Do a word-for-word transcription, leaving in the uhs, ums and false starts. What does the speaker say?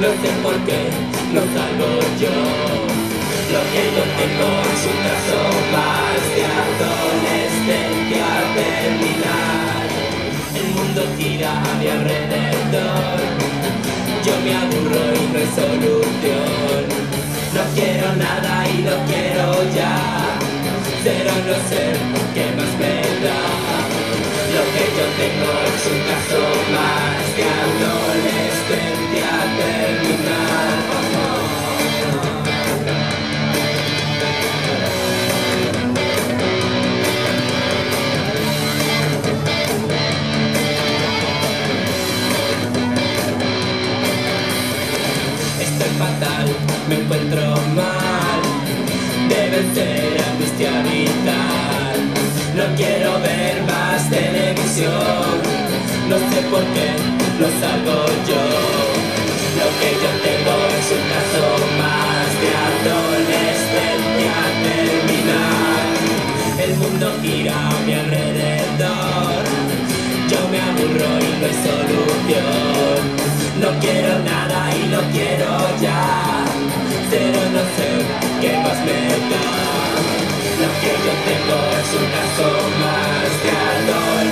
no sé por qué no salgo yo. Lo que yo tengo es un caso más de adolescencia terminal. El mundo gira a mi alrededor, yo me aburro y no hay solución. No quiero nada y lo quiero ya, pero no sé qué más me da. Lo que yo tengo es un caso más de adolescencia terminal. Estoy fatal, me encuentro mal, debe ser angustia vital. No quiero ver más televisión, no sé por qué no salgo yo. Lo que yo tengo es un caso más de adolescencia terminal. El mundo gira a mi alrededor, yo me aburro y no hay solución. No quiero nada y lo quiero ya, pero no sé qué más me da. Lo que yo tengo es un caso más de adolescencia.